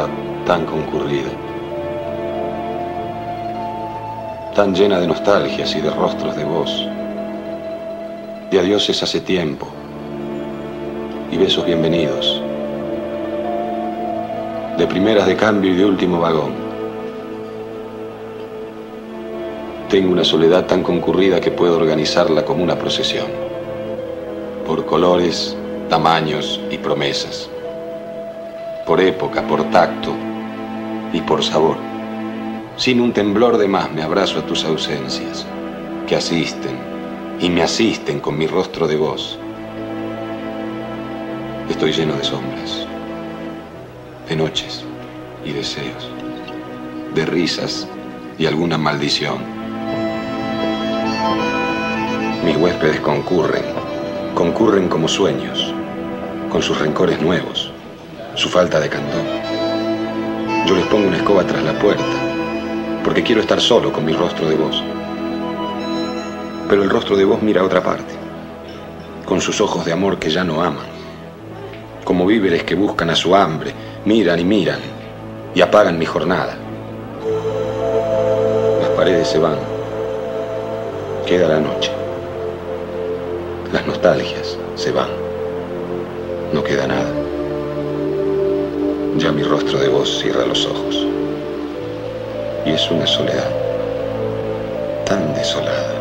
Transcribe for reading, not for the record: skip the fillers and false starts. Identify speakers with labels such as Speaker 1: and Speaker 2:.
Speaker 1: soledad tan concurrida, tan llena de nostalgias y de rostros de voz, de adioses hace tiempo y besos bienvenidos, de primeras de cambio y de último vagón. Tengo una soledad tan concurrida que puedo organizarla como una procesión, por colores, tamaños y promesas, por época, por tacto y por sabor. Sin un temblor de más me abrazo a tus ausencias, que asisten y me asisten con mi rostro de voz. Estoy lleno de sombras, de noches y deseos, de risas y alguna maldición. Mis huéspedes concurren como sueños, con sus rencores nuevos, su falta de candor. Yo les pongo una escoba tras la puerta, porque quiero estar solo con mi rostro de voz. Pero el rostro de voz mira a otra parte, con sus ojos de amor que ya no aman, como víveres que buscan a su hambre, miran y apagan mi jornada. Las paredes se van, queda la noche. Las nostalgias se van, no queda nada. Ya mi rostro de voz cierra los ojos. Y es una soledad tan desolada.